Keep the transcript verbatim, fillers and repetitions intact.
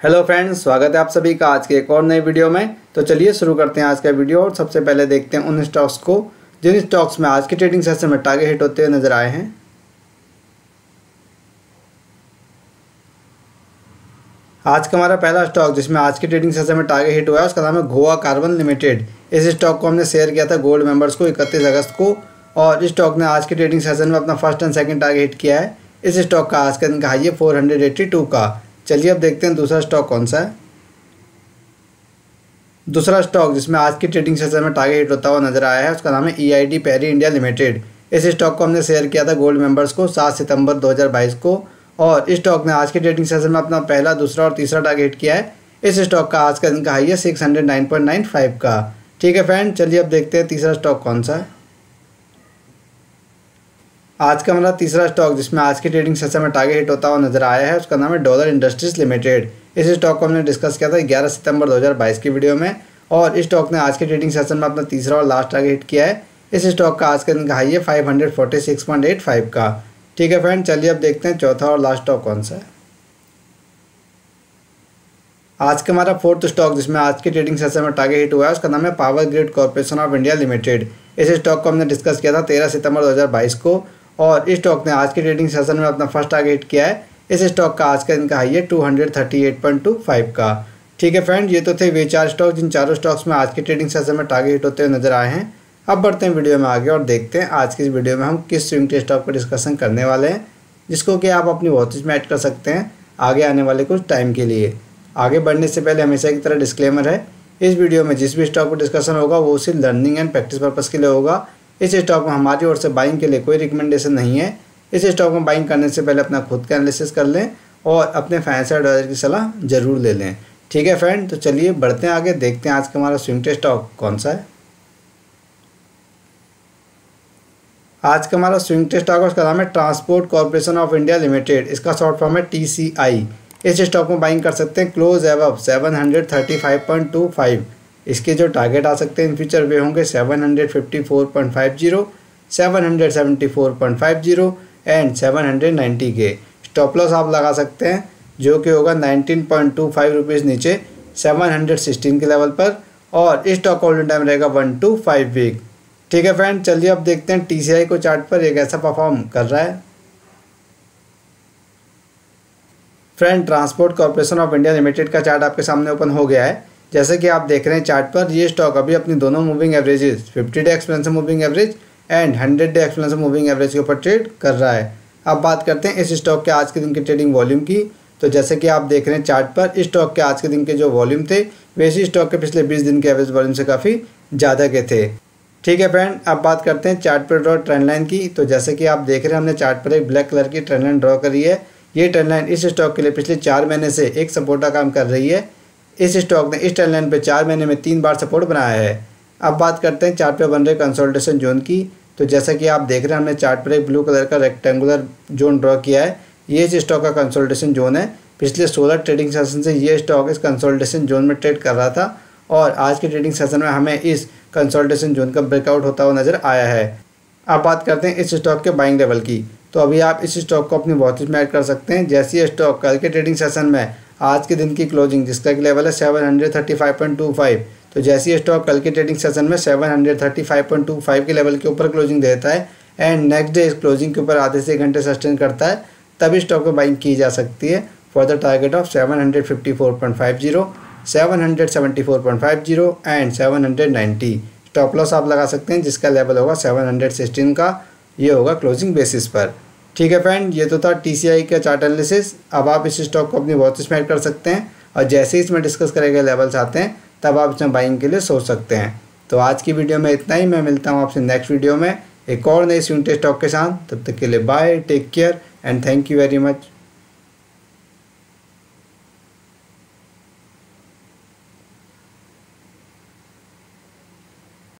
Hello friends, स्वागत है आप सभी का आज के एक और नए वीडियो में। तो चलिए शुरू करते हैं आज का वीडियो और सबसे पहले देखते हैं उन स्टॉक्स को जिन स्टॉक्स में आज की ट्रेडिंग सेशन में टारगेट हिट होते हुए नजर आए हैं। आज का हमारा पहला स्टॉक जिसमें आज की ट्रेडिंग सेशन में टारगेट हिट हुआ है उसका नाम है गोवा कार्बन लिमिटेड। इस स्टॉक को हमने शेयर किया था गोल्ड मेंबर्स को इकतीस अगस्त को और इस स्टॉक ने आज की ट्रेडिंग सेशन में अपना first and second target hit किया है। इस स्टॉक का आज का दिन का हाई है फोर हंड्रेड एट्टी टू का। चलिए अब देखते हैं दूसरा स्टॉक कौन सा है। दूसरा स्टॉक जिसमें आज की ट्रेडिंग सेशन में टारगेट हिट होता हुआ नजर आया है उसका नाम है E I D Parry India limited. इस स्टॉक को हमने शेयर किया था गोल्ड मेंबर्स को सात सितंबर दो हज़ार बाईस को और इस स्टॉक ने आज की ट्रेडिंग सेशन में अपना पहला, दूसरा और तीसरा टारगेट हिट किया है। इस स्टॉक का आज का दिन का हाई है six hundred nine point nine five का। ठीक है फ्रेंड, चलिए अब देखते हैं तीसरा स्टॉक कौन सा है। आज का हमारा तीसरा स्टॉक जिसमें आज की ट्रेडिंग सेशन में टारगेट हिट होता हुआ नजर आया है उसका नाम है डॉलर इंडस्ट्रीज लिमिटेड। इस स्टॉक को हमने डिस्कस किया था ग्यारह सितंबर दो हज़ार बाईस की वीडियो में और इस स्टॉक ने आज की ट्रेडिंग सेशन में अपना तीसरा और लास्ट टारगेट हिट किया है। इस स्टॉक का आज का दिन का हाई है five hundred forty six point eight five का। ठीक है फ्रेंड, चलिए अब देखते हैं चौथा और लास्ट स्टॉक कौन सा है। आज का हमारा फोर्थ स्टॉक जिसमें आज की ट्रेडिंग सेशन में टारगेट हिट हुआ है उसका नाम है power grid corporation of India limited. इस स्टॉक को हमने डिस्कस किया था तेरह सितंबर दो हज़ार बाईस को और इस स्टॉक ने आज की ट्रेडिंग सेशन में अपना फर्स्ट टारगेट हिट किया है। इस स्टॉक का आज का दिन का हाई है two hundred thirty eight point two five का। ठीक है फ्रेंड, ये तो थे वे चार स्टॉक जिन चारों स्टॉक्स में आज की ट्रेडिंग सेशन में टारगेट हिट होते हुए नजर आए हैं। अब बढ़ते हैं वीडियो में आगे और देखते हैं आज की इस वीडियो में हम किस स्विंग ट्रेड स्टॉक पर डिस्कशन करने वाले हैं जिसको कि आप अपनी वॉच लिस्ट में ऐड कर सकते हैं आगे आने वाले कुछ टाइम के लिए। आगे बढ़ने से पहले हमेशा की तरह डिस्क्लेमर है, इस वीडियो में जिस भी स्टॉक पर डिस्कशन होगा वो सिर्फ लर्निंग एंड प्रैक्टिस पर्पज़ के लिए होगा। इस स्टॉक में हमारी ओर से बाइंग के लिए कोई रिकमेंडेशन नहीं है। इस स्टॉक में बाइंग करने से पहले अपना खुद का एनालिसिस कर लें और अपने फाइनेंशियल एडवाइजर की सलाह जरूर ले लें। ठीक है फ्रेंड, तो चलिए बढ़ते हैं आगे, देखते हैं आज का हमारा स्विंग ट्रेड स्टॉक कौन सा है। आज का हमारा स्विंग ट्रेड स्टॉक उसका नाम है transport corporation of India limited. इसका शॉर्ट फॉर्म है टी सी आई। इस स्टॉक में बाइंग कर सकते हैं close above seven hundred thirty five point two five. इसके जो टारगेट आ सकते हैं इन फ्यूचर वे होंगे seven hundred fifty four point five zero, seven hundred seventy four point five zero and seven hundred ninety के। स्टॉप लॉस आप लगा सकते हैं जो कि होगा nineteen point two five rupees नीचे सेवन हंड्रेड सिक्सटीन के लेवल पर और इस स्टॉक का होल्डिंग टाइम रहेगा वन टू फाइव वीक। ठीक है फ्रेंड, चलिए अब देखते हैं टी सी आई को चार्ट पर ये कैसा परफॉर्म कर रहा है। Friend, transport corporation of India limited का चार्ट आपके सामने ओपन हो गया है। जैसे कि आप देख रहे हैं चार्ट पर ये स्टॉक अभी अपनी दोनों moving averages fifty day expensive moving average and hundred day expensive moving average के ऊपर ट्रेड कर रहा है। अब बात करते हैं इस स्टॉक के आज के दिन की ट्रेडिंग वॉल्यूम की। तो जैसे कि आप देख रहे हैं चार्ट पर इस स्टॉक के आज के दिन के जो वॉल्यूम थे वैसे स्टॉक के पिछले बीस दिन के एवरेज वॉल्यूम से काफ़ी ज़्यादा के थे। ठीक है फ्रेंड, अब बात करते हैं चार्ट पर ड्रॉ ट्रेंड लाइन की। तो जैसे कि आप देख रहे हैं हमने चार्ट पर एक ब्लैक कलर की ट्रेंड लाइन ड्रॉ करी है। ये ट्रेंड लाइन इस स्टॉक के लिए पिछले चार महीने से एक सपोर्ट का काम कर रही है। इस स्टॉक ने इस ट्रेंड लाइन पर चार महीने में तीन बार सपोर्ट बनाया है। अब बात करते हैं चार्ट पर बन रहे कंसोलिडेशन जोन की। तो जैसा कि आप देख रहे हैं हमने चार्ट पर एक ब्लू कलर का रेक्टेंगुलर जोन ड्रॉ किया है। ये इस स्टॉक का कंसोलिडेशन जोन है। पिछले सोलह ट्रेडिंग सेशन से ये स्टॉक इस कंसोलिडेशन जोन में ट्रेड कर रहा था और आज के ट्रेडिंग सेशन में हमें इस कंसोलिडेशन जोन का ब्रेकआउट होता हुआ नजर आया है। अब बात करते हैं इस स्टॉक के बाइंग लेवल की। तो अभी आप इस स्टॉक को अपनी वॉच लिस्ट में ऐड कर सकते हैं। जैसे ये स्टॉक कल के ट्रेडिंग सेशन में आज के दिन की क्लोजिंग जिसका लेवल है seven hundred thirty five point two five, तो जैसे ये स्टॉक कल के ट्रेडिंग सेशन में seven hundred thirty five point two five के लेवल के ऊपर क्लोजिंग देता है एंड नेक्स्ट डे इस क्लोजिंग के ऊपर आधे से एक घंटे सस्टेन करता है तभी स्टॉक में बाइंग की जा सकती है for the target of seven hundred fifty four point five zero, seven hundred seventy four point five zero and seven hundred ninety. Stop loss आप लगा सकते हैं जिसका लेवल होगा सेवन हंड्रेड सिक्सटीन का। ये होगा क्लोजिंग बेसिस पर। ठीक है फ्रेंड, ये तो था टी सी आई का चार्ट एनालिसिस। अब आप इस स्टॉक को अपनी वॉच लिस्ट में ऐड कर सकते हैं और जैसे ही इसमें डिस्कस करे गए लेवल्स आते हैं तब आप इसमें बाइंग के लिए सोच सकते हैं। तो आज की वीडियो में इतना ही। मैं मिलता हूँ आपसे नेक्स्ट वीडियो में एक और नई स्विंग ट्रेड स्टॉक के साथ। तब तक के लिए bye, take care and thank you very much.